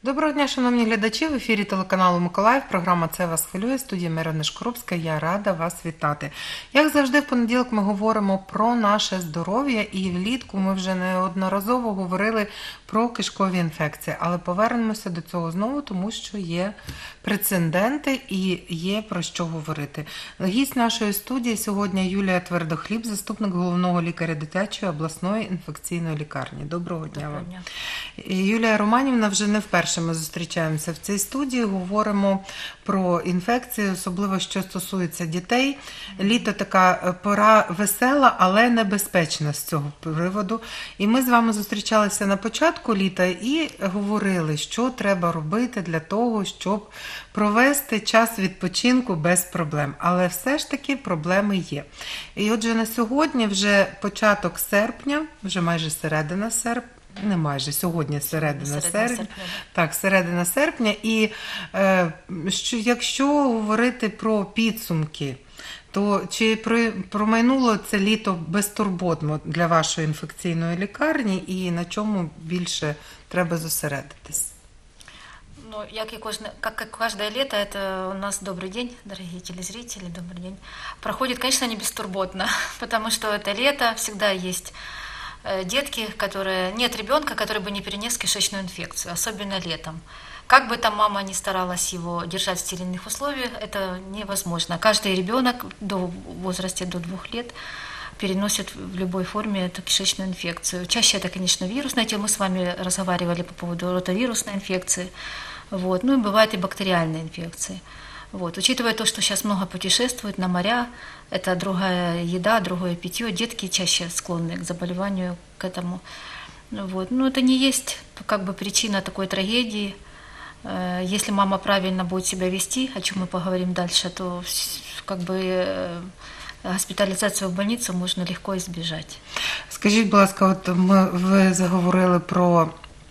Доброго дня, шановні глядачі! В ефірі телеканалу Миколаїв. Програма «Це вас хвилює». Студія Мирона Шкрупська. Я рада вас вітати. Як завжди, в понеділок ми говоримо про наше здоров'я. І влітку ми вже неодноразово говорили про кишкові інфекції. Але повернемося до цього знову, тому що є прецеденти і є про що говорити. Гість нашої студії сьогодні Юлія Твердохліб, заступник головного лікаря дитячої обласної інфекційної лікарні. Доброго дня вам. Юлія Романівна, вже не вперше ми зустрічаємося в цій студії, говоримо про інфекції, особливо що стосується дітей. Літо така пора весела, але небезпечна з цього приводу. І ми з вами зустрічалися на початку літа і говорили, що треба робити для того, щоб провести час відпочинку без проблем. Але все ж таки проблеми є. І отже, на сьогодні вже початок серпня, вже майже середина серпня. Не майже, сьогодні середина серпня. Так, середина серпня. І якщо говорити про підсумки, то чи промайнуло це літо безтурботно для вашої інфекційної лікарні і на чому більше треба зосередитись? Ну, как и каждое лето, это у нас добрый день, дорогие телезрители, добрый день. Проходит, конечно, не бесстурботно, потому что это лето, всегда есть детки, нет ребенка, который бы не перенес кишечную инфекцию, особенно летом. Как бы там мама ни старалась его держать в стерильных условиях, это невозможно. Каждый ребенок в возрасте до 2 лет переносит в любой форме эту кишечную инфекцию. Чаще это, конечно, вирусная, мы с вами разговаривали по поводу ротовирусной инфекции, вот. Ну и бывают и бактериальные инфекции. Вот. Учитывая то, что сейчас много путешествуют на моря, это другая еда, другое питье, детки чаще склонны к заболеванию, к этому. Вот. Но это не есть причина такой трагедии. Если мама правильно будет себя вести, о чем мы поговорим дальше, то госпіталізацію в больницю можна легко избежать. Скажіть, будь ласка, от ви заговорили про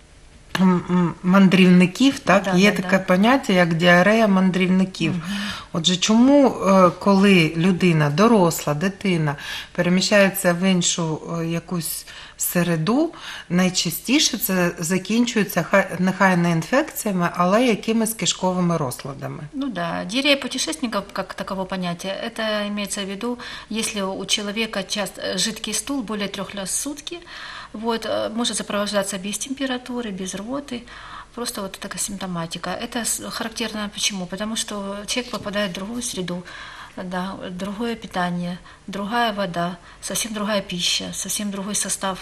мандрівників, так? Є таке поняття, як діарея мандрівників. Отже, чому, коли людина, доросла, дитина, переміщається в іншу якусь середу, найчастіше це закінчується нехай не інфекціями, але якимись кишковими розладами? Ну да, диарея путешественников, как таково понятие, это имеется в виду, если у человека жидкий стул более 3 раз в сутки, вот, может сопровождаться без температуры, без рвоты, просто вот такая симптоматика. Это характерно почему? Потому что человек попадает в другую среду, да, другое питание, другая вода, совсем другая пища, совсем другой состав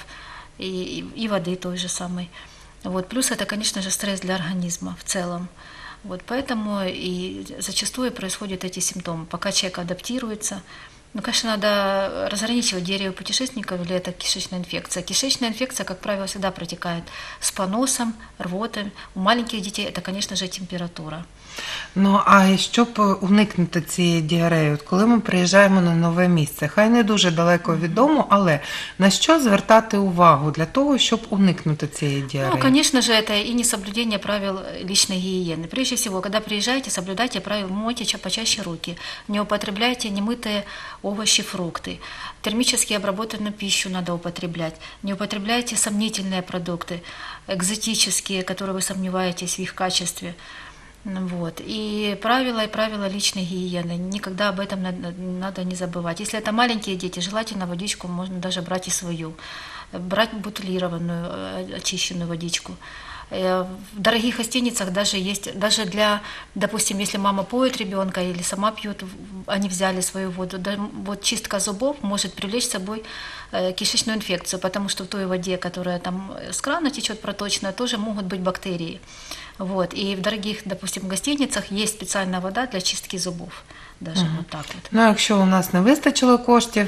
и воды той же самой. Вот. Плюс это, конечно же, стресс для организма в целом. Вот. Поэтому и зачастую происходят эти симптомы, пока человек адаптируется. Ну, конечно, надо разграничивать диарею путешественников или это кишечная инфекция. Кишечная инфекция, как правило, всегда протекает с поносом, рвотой. У маленьких детей это, конечно же, температура. Ну, а щоб уникнути цієї діареї, коли ми приїжджаємо на нове місце, хай не дуже далеко від дому, але на що звертати увагу для того, щоб уникнути цієї діареї? Ну, конечно же, это и несоблюдение правил личной гигиены. Прежде всего, когда приезжаете, соблюдайте правила, мойте почаще руки, не употребляйте немытые овощи, фрукты. Термически обработанную пищу надо употреблять. Не употребляйте сомнительные продукты, экзотические, которые вы сомневаетесь в их качестве. Вот. И правила личной гигиены. Никогда об этом надо не забывать. Если это маленькие дети, желательно водичку можно даже брать и свою. Брать бутилированную, очищенную водичку. В дорогих гостиницах даже есть, даже для, допустим, если мама поет ребенка или сама пьет, они взяли свою воду, вот чистка зубов может привлечь с собой кишечную инфекцию, потому что в той воде, которая там с крана течет проточная, тоже могут быть бактерии. Вот. И в дорогих, допустим, гостиницах есть специальная вода для чистки зубов. Даже вот так вот. Ну, якщо у нас не вистачило коштів,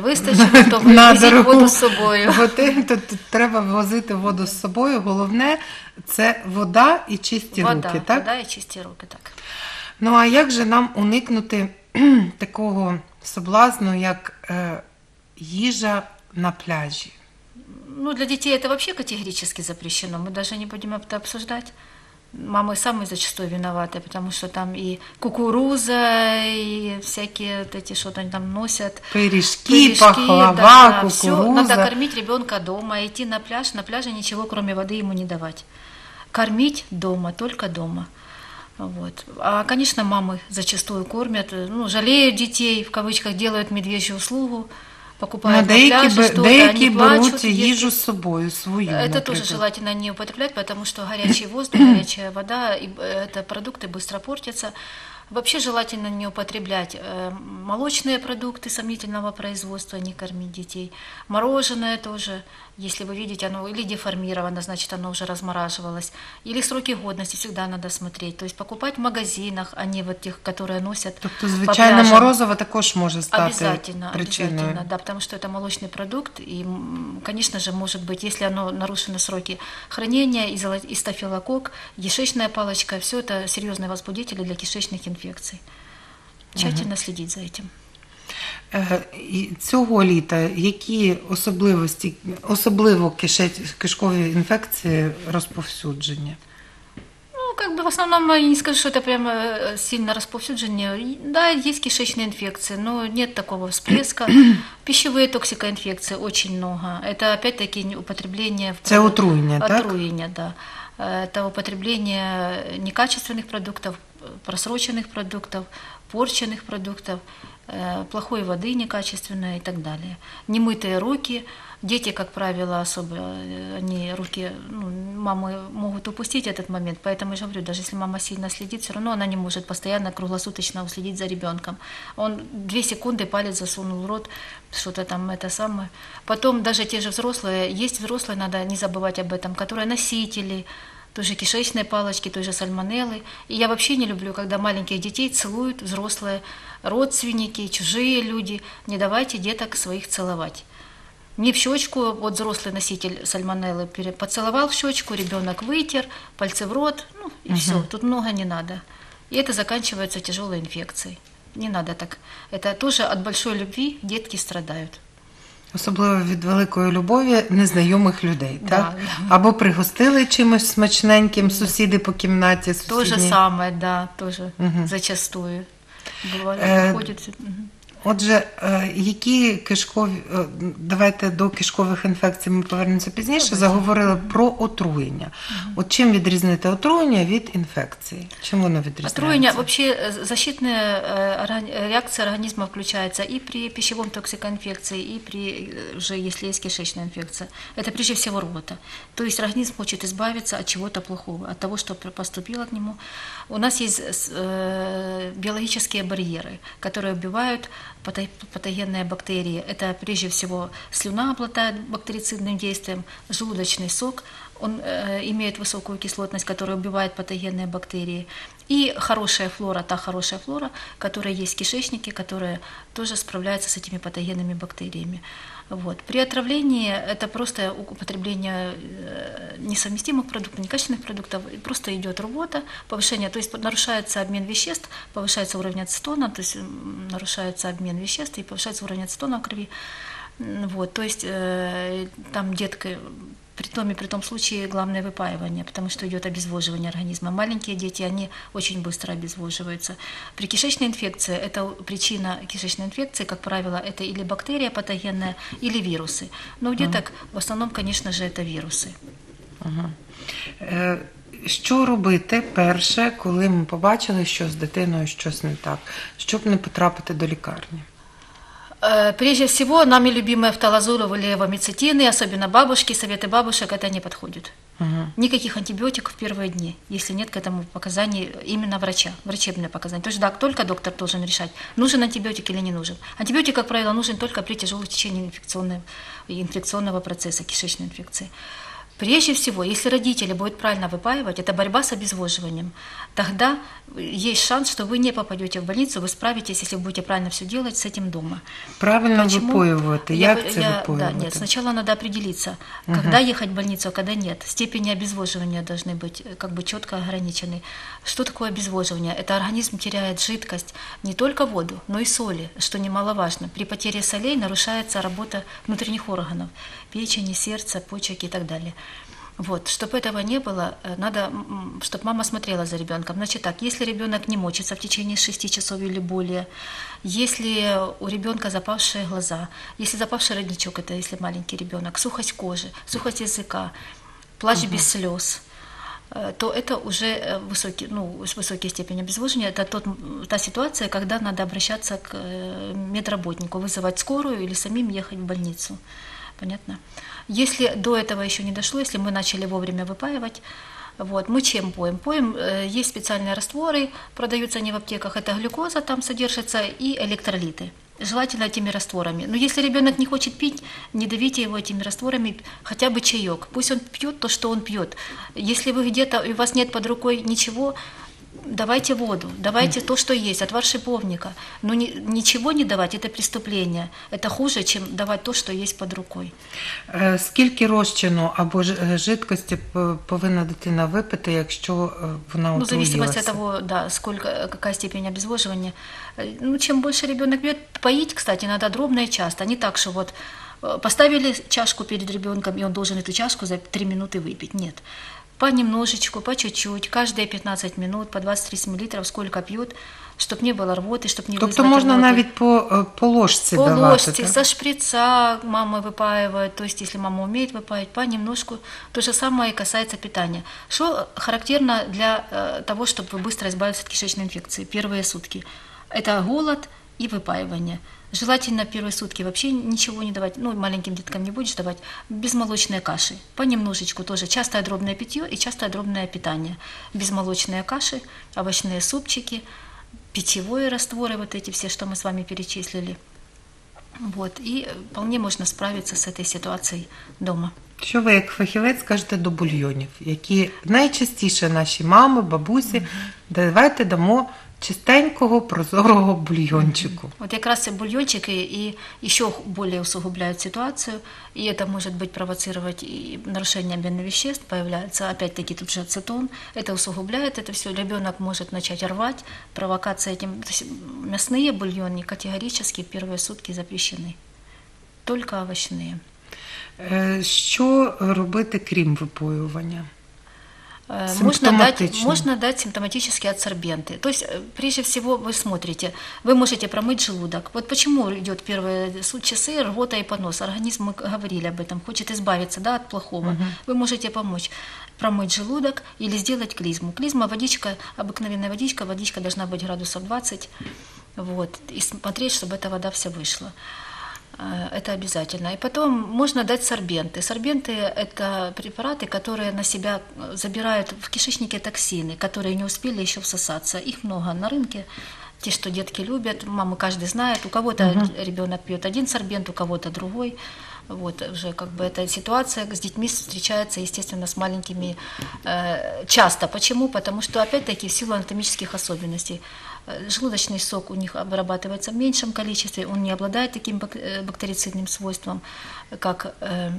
то візьміть воду з собою. То треба возити воду з собою. Головне – це вода і чисті руки, так? Вода і чисті руки, так. Ну, а як же нам уникнути такого соблазну, як їжа на пляжі? Ну, для детей это вообще категорически запрещено. Мы даже не будем это обсуждать. Мамы самые зачастую виноваты, потому что там и кукуруза, и всякие вот эти, что-то они там носят. Пирожки, пахлава, кукуруза. Все, надо кормить ребенка дома, идти на пляж. На пляже ничего, кроме воды, ему не давать. Кормить дома, только дома. Вот. А, конечно, мамы зачастую кормят, ну, жалеют детей, в кавычках, делают медвежью услугу, покупают на пляже что-то, деякі они плачут. беруть їжу з собою, свою, Это тоже наприклад. желательно не употреблять, потому что горячий воздух, горячая вода, и это продукты быстро портятся. Вообще желательно не употреблять молочные продукты сомнительного производства, не кормить детей. Мороженое тоже, если вы видите, оно или деформировано, значит оно уже размораживалось. Или сроки годности всегда надо смотреть. То есть покупать в магазинах, а не вот тех, которые носят Тобто, по звичайно, пляжам. морозиво також може стати Обязательно, причиною. обязательно, да, потому что это молочный продукт, и, конечно же, может быть, если оно нарушено сроки хранения, и стафилококк, кишечная палочка, все это серьезные возбудители для кишечных инфекций. Тщательно следить за этим. І цього літа які особливо кишкові інфекції розповсюджені? Ну, как бы в основном я не скажу, что это прямо сильно расповсюджение. Да, есть кишечные инфекции, но нет такого всплеска. Пищевые токсикоинфекции очень много. Это опять-таки употребление... Це отруєння, так? Отруєння, да. Это употребление некачественных продуктов, просроченных продуктов, порченных продуктов, плохой воды некачественной и так далее. Немытые руки. Дети, как правило, особо, они руки, ну, мамы могут упустить этот момент, поэтому я же говорю, даже если мама сильно следит, все равно она не может постоянно, круглосуточно уследить за ребенком. Он 2 секунды палец засунул в рот, что-то там это самое. Потом даже те же взрослые, есть взрослые, надо не забывать об этом, которые носители, той же кишечной палочки, той же сальмонеллы. И я вообще не люблю, когда маленьких детей целуют взрослые родственники, чужие люди. Не давайте деток своих целовать. Не в щечку, вот взрослый носитель сальмонеллы поцеловал в щечку, ребенок вытер, пальцы в рот, ну и все, тут много не надо. И это заканчивается тяжелой инфекцией. Не надо так. Это тоже от большой любви детки страдают. Особливо від великої любові незнайомих людей, Да, так? да. Або пригостили чимось смачненьким сусіди по кімнаті. То же сусідні. самое, да, тоже зачастую. Бывает, выходит. Отже, які кишкові, давайте до кишкових інфекцій ми повернемося пізніше, заговорили про отруєння. От чим відрізнити отруєння від інфекції? Чим воно відрізняється? Отруєння, вообще защитная реакция организма включается и при пищевом токсикоинфекции, и при, уже если есть кишечная инфекция. Это прежде всего рвота. То есть организм хочет избавиться от чего-то плохого, от того, что поступило к нему. У нас есть биологические барьеры, которые убивают патогенные бактерии. Это прежде всего слюна обладает бактерицидным действием, желудочный сок, он имеет высокую кислотность, которая убивает патогенные бактерии. И хорошая флора, та хорошая флора, которая есть в кишечнике, которая тоже справляется с этими патогенными бактериями. Вот. При отравлении это просто употребление несовместимых продуктов, некачественных продуктов, просто идет рвота, повышение, то есть нарушается обмен веществ, повышается уровень ацетона, то есть нарушается обмен веществ и повышается уровень ацетона в крови. Вот. То есть там детка, при том случае главное выпаивание, потому что идет обезвоживание организма. Маленькие дети, они очень быстро обезвоживаются. При кишечной инфекции, это причина кишечной инфекции, как правило, это или бактерия патогенная, или вирусы. Но у деток в основном, конечно же, это вирусы. Що робити перше, коли ми побачили, що з дитиною щось не так, щоб не потрапити до лікарні? Прежде всего, нами любимые фталазолы или вамицетины, особенно бабушки, советы бабушек, это не подходит. Никаких антибиотиков в первые дни, если нет к этому показаний именно врача, врачебное показание. То есть да, только доктор должен решать, нужен антибиотик или не нужен. Антибиотик, как правило, нужен только при тяжелом течении инфекционного процесса, кишечной инфекции. Прежде всего, если родители будут правильно выпаивать, это борьба с обезвоживанием, тогда есть шанс, что вы не попадете в больницу, вы справитесь, если будете правильно все делать с этим дома. Правильно выпаивать. Як це Да, випоювати? нет, сначала надо определиться, когда ехать в больницу, а когда нет. Степени обезвоживания должны быть как бы четко ограничены. Что такое обезвоживание? Это организм теряет жидкость, не только воду, но и соли, что немаловажно. При потере солей нарушается работа внутренних органов, печени, сердца, почек и так далее. Вот, чтобы этого не было, надо, чтобы мама смотрела за ребенком. Значит так, если ребенок не мочится в течение 6 часов или более, если у ребенка запавшие глаза, если запавший родничок, это если маленький ребенок, сухость кожи, сухость языка, плач без слез, то это уже высокий степень обезвоживания. Это та ситуация, когда надо обращаться к медработнику, вызывать скорую или самим ехать в больницу. Понятно? Если до этого еще не дошло, если мы начали вовремя выпаивать, вот, мы чем поем? Поем, есть специальные растворы, продаются они в аптеках, это глюкоза там содержится и электролиты. Желательно этими растворами. Но если ребенок не хочет пить, не давите его этими растворами, хотя бы чаек. Пусть он пьет то, что он пьет. Если вы где-то, у вас нет под рукой ничего, давайте воду, давайте то, что есть, отвар шиповника. Но ничего не давать – это преступление. Это хуже, чем давать то, что есть под рукой. Скільки розчину або жидкості повинна дитина випити, якщо вона В отруїлася? зависимости от того, да, какая степень обезвоживания. Чем больше ребенок пьет, поить, кстати, надо дробно и часто. Не так, что вот поставили чашку перед ребенком, и он должен эту чашку за 3 минуты выпить. Нет. Понемножечку, по чуть-чуть, каждые 15 минут, по 20-30 мл, сколько пьют, чтобы не было рвоты, чтобы не Тобто вызвать можна рвоты. навіть по ложці По давати? ложке, так? со шприца мама выпаивает, то есть если мама умеет выпаивать, понемножку. То же самое и касается питания. Что характерно для того, чтобы вы быстро избавились от кишечной инфекции? Первые сутки. Это голод и выпаивание. Желательно первые сутки вообще ничего не давать, маленьким деткам не будешь давать, безмолочные каши, понемножечку тоже, частое дробное питье и частое дробное питание, безмолочные каши, овощные супчики, питьевые растворы, вот эти все, что мы с вами перечислили. Вот, и вполне можно справиться с этой ситуацией дома. Що ви як фахівець скажете до бульйонів, які найчастіше наші мами, бабусі, давайте дамо чистенького, прозорого бульйончику. Вот как раз и бульончики и еще более усугубляют ситуацию, и это может быть провоцировать и нарушение обмена веществ, появляется опять-таки тут же ацетон, это усугубляет это все, ребенок может начать рвать, провокация этим. То есть мясные бульоны категорически в первые сутки запрещены, только овощные. Що робити крім випоювання? Можно дать симптоматические адсорбенты. То есть, прежде всего, вы смотрите, вы можете промыть желудок. Вот почему идет первые часы рвота и понос. Организм, мы говорили об этом, хочет избавиться, да, от плохого. Вы можете помочь промыть желудок или сделать клизму. Клизма, водичка, обыкновенная водичка должна быть градусов 20, вот, и смотреть, чтобы эта вода вся вышла. Это обязательно. И потом можно дать сорбенты. Сорбенты – это препараты, которые на себя забирают в кишечнике токсины, которые не успели еще всосаться. Их много на рынке. Те, что детки любят, мамы каждый знает. У кого-то ребенок пьет один сорбент, у кого-то другой. Вот уже как бы эта ситуация с детьми встречается, естественно, с маленькими часто. Почему? Потому что, опять-таки, в силу анатомических особенностей. Желудочный сок у них обрабатывается в меньшем количестве, он не обладает таким бактерицидным свойством, как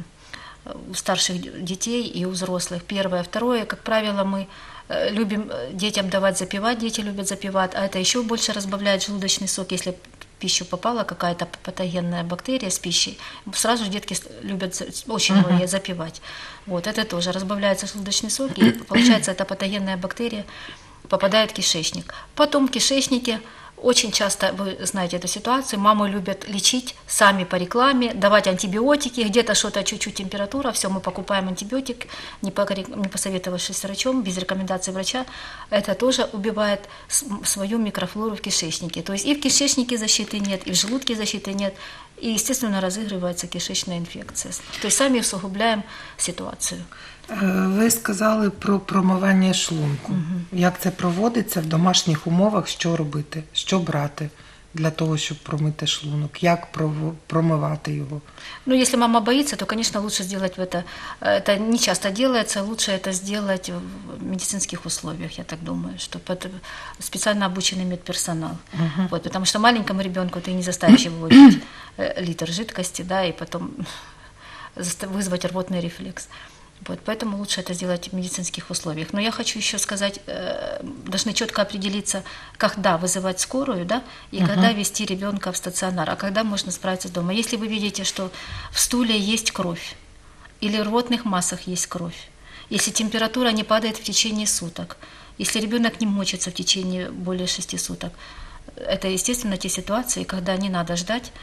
у старших детей и у взрослых. Первое. Второе, как правило, мы любим детям давать запивать, дети любят запивать, а это еще больше разбавляет желудочный сок, если в пищу попала какая-то патогенная бактерия с пищей, сразу же детки любят очень многие запивать. Вот, это тоже разбавляется желудочный сок, и получается эта патогенная бактерия попадает в кишечник. Потом в кишечнике очень часто, вы знаете эту ситуацию, мамы любят лечить сами по рекламе, давать антибиотики, где-то что-то чуть-чуть температура, все, мы покупаем антибиотик, не посоветовавшись с врачом, без рекомендации врача, это тоже убивает свою микрофлору в кишечнике. То есть и в кишечнике защиты нет, и в желудке защиты нет, и, естественно, разыгрывается кишечная инфекция. То есть сами усугубляем ситуацию. Ви сказали про промивання шлунку. Як це проводиться в домашніх умовах, що робити, що брати для того, щоб промити шлунок, як промивати його? Если мама боится, то, конечно, лучше сделать это не часто делается, лучше это сделать в медицинских условиях, я так думаю, что под специально обученный медперсонал. Вот, потому что маленькому ребенку ты не заставишь его выпить литр жидкости, да, и потом вызвать рвотный рефлекс. Вот, поэтому лучше это сделать в медицинских условиях. Но я хочу еще сказать, должны четко определиться, когда вызывать скорую, да, и когда вести ребенка в стационар, а когда можно справиться дома. Если вы видите, что в стуле есть кровь или в рвотных массах есть кровь, если температура не падает в течение суток, если ребенок не мочится в течение более 6 суток, это, естественно, те ситуации, когда не надо ждать,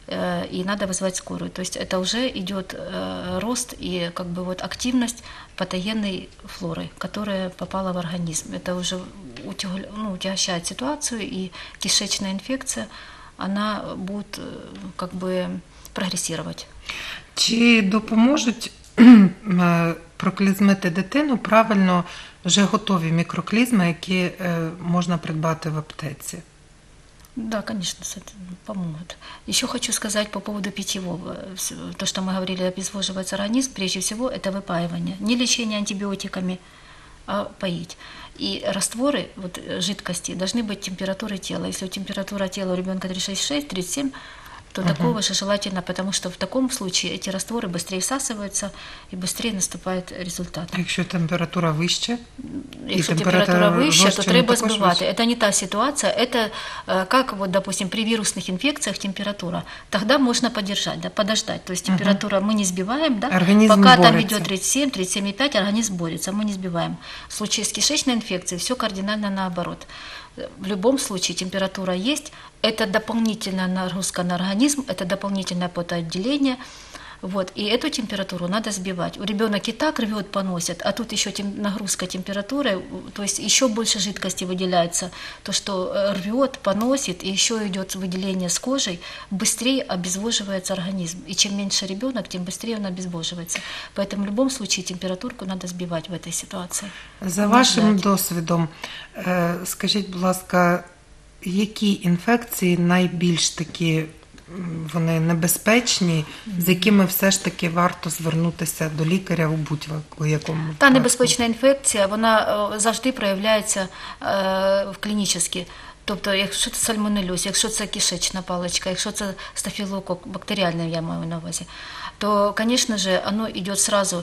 и надо вызвать скорую. То есть это уже идет рост и как бы вот активность патогенной флоры, которая попала в организм. Это уже утягощает ситуацию, и кишечная инфекция, она будет как бы прогрессировать. Чи допоможуть проклізмити дитину правильно вже готові мікроклізми, які можна придбати в аптеці? Да, конечно, с этим помогут. Еще хочу сказать по поводу питьевого. То, что мы говорили, обезвоживается организм, прежде всего, это выпаивание. Не лечение антибиотиками, а поить. И растворы вот, жидкости должны быть температуры тела. Если температура тела у ребенка 36,6, 37, то такого же желательно, потому что в таком случае эти растворы быстрее всасываются и быстрее наступает результат. Якщо температура вища? Если температура выше, то треба також сбивать. Это не та ситуация, это как, вот, допустим, при вирусных инфекциях температура. Тогда можно подержать, да, подождать. То есть температура мы не сбиваем, да, Организм пока там борется. идет 37, 37,5, организм борется, мы не сбиваем. В случае с кишечной инфекцией все кардинально наоборот. В любом случае температура есть, это дополнительная нагрузка на организм, это дополнительное потоотделение. Вот, и эту температуру надо сбивать. У ребенок и так рвет, поносит, а тут еще нагрузка температуры, то есть еще больше жидкости выделяется. То, что рвет, поносит, и еще идет выделение с кожей, быстрее обезвоживается организм. И чем меньше ребенок, тем быстрее он обезвоживается. Поэтому в любом случае температурку надо сбивать в этой ситуации. За Не вашим ждать. досвідом, скажіть, будь ласка, які інфекції найбільш такі вони небезпечні, з якими все ж таки варто звернутися до лікаря у будь-якому Та випадку? небезпечна інфекція, вона завжди проявляється клінічно. Тобто, якщо це сальмонельоз, якщо це кишечна паличка, якщо це стафілокок бактеріальний, я маю на увазі, то, конечно же, оно идет сразу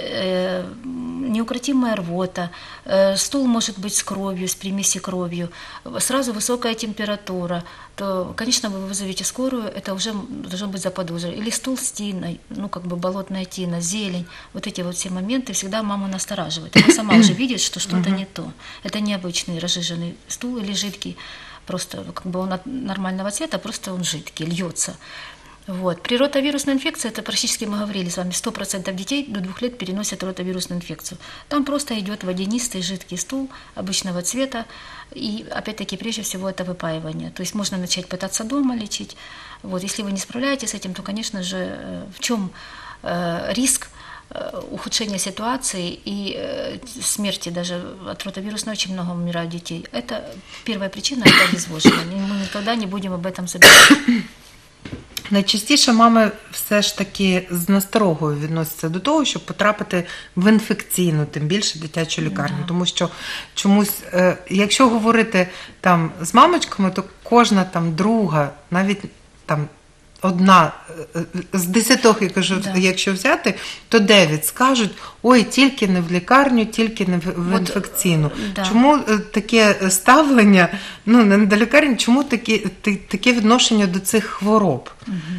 неукротимая рвота, стул может быть с кровью, с примесью кровью, сразу высокая температура, то, конечно, вы вызовете скорую, это уже должно быть заподозрено. Или стул с тиной, ну, как бы болотная тина, зелень, вот эти вот все моменты всегда маму настораживают. Она сама уже видит, что что-то не то. Это необычный разжиженный стул или жидкий, просто как бы он от нормального цвета, просто он жидкий, льется. Вот. При ротавирусной инфекции, это практически мы говорили с вами, 100% детей до 2 лет переносят ротавирусную инфекцию. Там просто идет водянистый жидкий стул обычного цвета, и опять-таки прежде всего это выпаивание. То есть можно начать пытаться дома лечить. Вот. Если вы не справляетесь с этим, то, конечно же, в чем риск ухудшения ситуации и смерти даже от ротавируса очень много умирают детей. Это первая причина, это обезвоживание. Мы никогда не будем об этом забывать. Найчастіше мами все ж таки з насторогою відносяться до того, щоб потрапити в інфекційну, тим більше дитячу лікарню. Тому що чомусь, якщо говорити там з мамочками, то кожна там друга, навіть там одна з 10, я кажу, якщо взяти, то 9 скажуть, ой, тільки не в лікарню, тільки не в інфекційну. Чому таке ставлення, ну, не до лікарні, чому таке відношення до цих хвороб?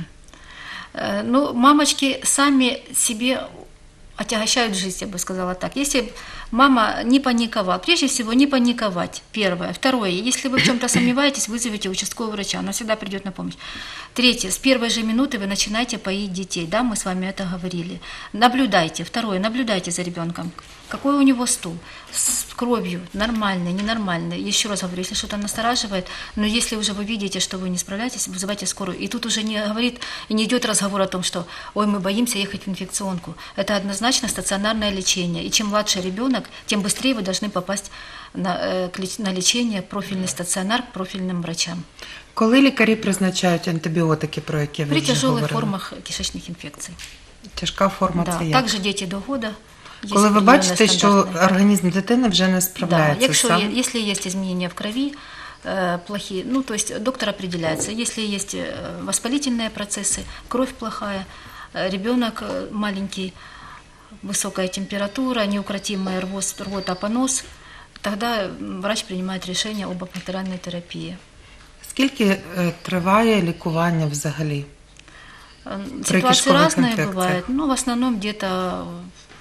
Ну, мамочки сами себе отягощают жизнь, я бы сказала так. Если мама не паниковала, прежде всего не паниковать, первое. Второе, если вы в чем-то сомневаетесь, вызовите участкового врача, она всегда придет на помощь. Третье, с первой же минуты вы начинаете поить детей, да, мы с вами это говорили. Наблюдайте. Второе, наблюдайте за ребенком. Какой у него стул? С кровью, нормальный, ненормальный. Еще раз говорю, если что-то настораживает, но если уже вы видите, что вы не справляетесь, вызывайте скорую. И тут уже не говорит, и не идет разговор о том, что, ой, мы боимся ехать в инфекционку. Это однозначно стационарное лечение. И чем младше ребенок, тем быстрее вы должны попасть на лечение, профильный стационар, к профильным врачам. Коли лікарі призначають антибіотики, про які ви При вже тяжелых говорили? формах кишечных инфекций. Тяжка форма Да. це як? Также дети до года. Есть Коли ви определенная бачите, що стандартная. організм дитини вже не Да, справляється сам? если есть изменения в крови, плохие, ну, то есть доктор определяется, если есть воспалительные процессы, кровь плохая, ребенок маленький, высокая температура, неукротимая рвота, понос, тогда врач принимает решение об бактериальной терапии. Скільки триває лікування взагалі? Ситуации кишковых разные инфекциях? бывают, но в основном где-то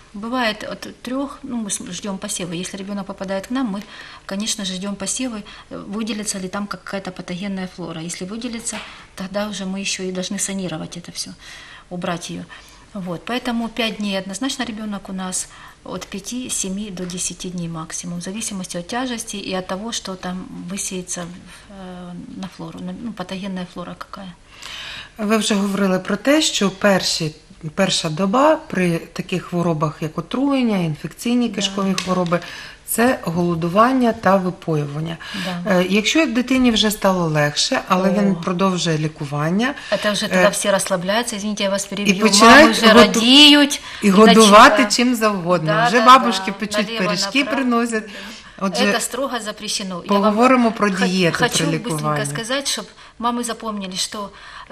Бывает от 3, ну, мы ждем посевы. Если ребенок попадает к нам, мы, конечно же, ждем посевы, выделится ли там какая-то патогенная флора. Если выделится, тогда уже мы еще и должны санировать это все, убрать ее. Вот. Поэтому 5 дней однозначно ребенок у нас, от 5-7 до 10 дней максимум, в зависимости от тяжести и от того, что там высеется на флору, ну, патогенная флора какая. Ви вже говорили про те, що перша доба при таких хворобах, як отруєння, інфекційні кишкові хвороби, це голодування та випоювання. Да. Якщо дитині вже стало легше, але він продовжує лікування, Это уже тогда все расслабляются, извините, я вас перебью, і мамы починають вже радіють. і годувати начинают. чим завгодно. Да, Вже да, бабушки да. печуть Налево, пиріжки, направо. приносять. Отже, Это строго запрещено. Я вам поговоримо про дієту хочу при быстренько лікуванні. сказать, чтобы мамы запомнили, что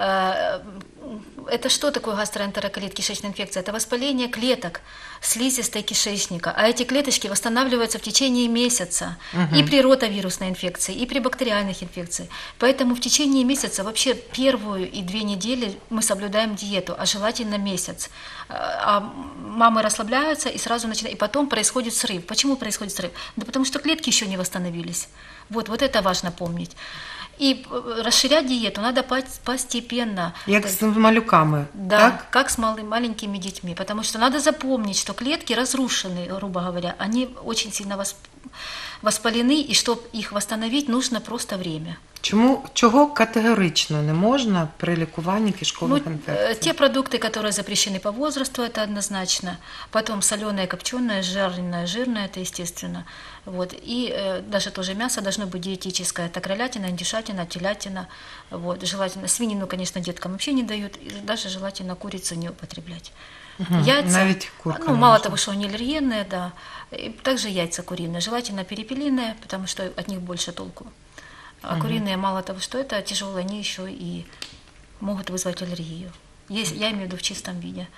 это что такое гастроэнтероколит, кишечная инфекция? Это воспаление клеток слизистой кишечника, а эти клеточки восстанавливаются в течение месяца и при ротовирусной инфекции, и при бактериальных инфекциях. Поэтому в течение месяца, вообще первую и 2 недели мы соблюдаем диету, а желательно месяц. А мамы расслабляются и сразу начинают, и потом происходит срыв. Почему происходит срыв? Да потому что клетки еще не восстановились. Вот это важно помнить. И расширять диету надо постепенно. Як з малюками, Да, так? как с маленькими детьми. Потому что надо запомнить, что клетки разрушены, грубо говоря, они очень сильно воспалены, и чтобы их восстановить, нужно просто время. Чого категорично не можна при лікуванні кишкових інфекцій? Те продукты, которые запрещены по возрасту, это однозначно. Потом соленое, копченое, жареное, жирное, это естественно. Вот. И даже тоже мясо должно быть диетическое. Это кролятина, индюшатина, телятина. Вот. Желательно свинину, конечно, деткам вообще не дают. И даже желательно курицу не употреблять. Яйца, навіть курка не мало можна. того, что они аллергенные, да. И также яйца куриные. Желательно перепелиные, потому что от них больше толку. А куриные, мало того, что это тяжелые, они еще и могут вызвать аллергию. Я имею в виду в чистом виде.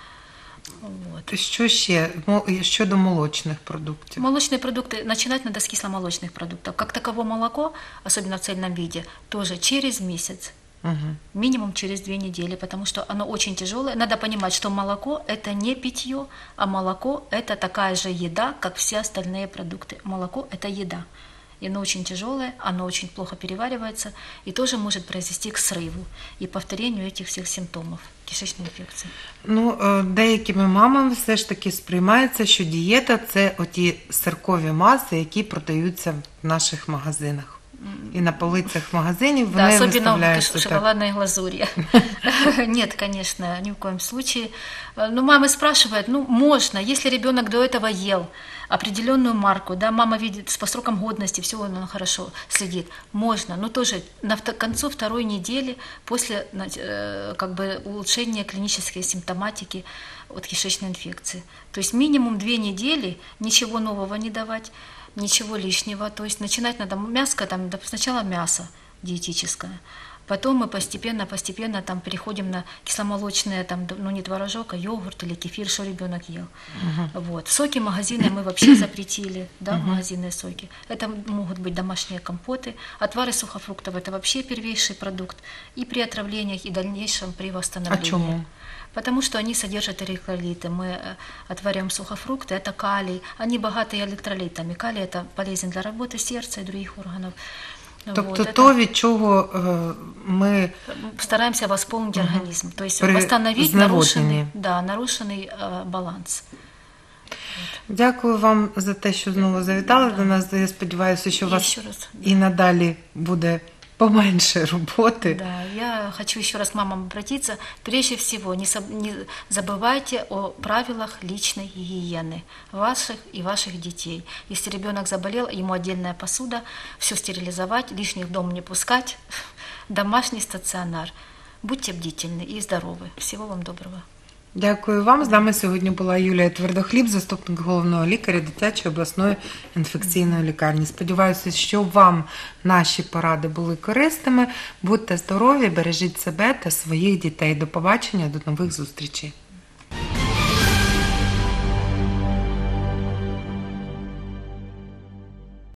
Вот. Що ще щодо молочних продуктів? Молочные продукты, начинать надо с кисломолочных продуктов. Как таково молоко, особенно в цельном виде, тоже через месяц. Минимум через 2 недели, потому что оно очень тяжелое. Надо понимать, что молоко – это не питье, а молоко – это такая же еда, как все остальные продукты. Молоко – это еда. И оно очень тяжелое, оно очень плохо переваривается и тоже может произвести к срыву и повторению этих всех симптомов кишечной инфекции. Деякими мамами все ж таки сприймається, що дієта – це оті сиркові маси, які продаються в наших магазинах. И на полицах магазинів Да, вони особенно в виставляються так. шоколадной глазури. Нет, конечно, ни в коем случае. Но мамы спрашивают, можно, если ребенок до этого ел определенную марку, да, мама видит по срокам годности, все он хорошо следит, можно, но тоже к концу 2-й недели после улучшения клинической симптоматики от кишечной инфекции. То есть минимум 2 недели ничего нового не давать, ничего лишнего. То есть начинать надо сначала мясо диетическое, потом мы постепенно переходим на кисломолочные, не творожок, а йогурт или кефир, что ребенок ел. Вот. Соки магазины мы вообще запретили, да, магазинные соки. Это могут быть домашние компоты, отвары сухофруктов – это вообще первейший продукт и при отравлениях, и дальнейшем при восстановлении. А чому? Потому что они содержат электролиты. Мы отваряем сухофрукты, это калий. Они богаты электролитами. Калий – это полезен для работы сердца и других органов. Тобто то, від чого ми стараемся восполнить организм. То есть при восстановить зневодненні. нарушенный баланс. Дякую вам за те, що знову завітали до нас. Я сподіваюся, що у вас Ще раз, і надалі буде поменше роботи. Да, я хочу еще раз к мамам обратиться. Прежде всего, не забывайте о правилах личной гигиены ваших и ваших детей. Если ребенок заболел, ему отдельная посуда, все стерилизовать, лишних в дом не пускать, домашний стационар. Будьте бдительны и здоровы. Всего вам доброго. Дякую вам. З нами сьогодні була Юлія Твердохліб, заступник головного лікаря Дитячої обласної інфекційної лікарні. Сподіваюся, що вам наші поради були корисними. Будьте здорові, бережіть себе та своїх дітей. До побачення, до нових зустрічей.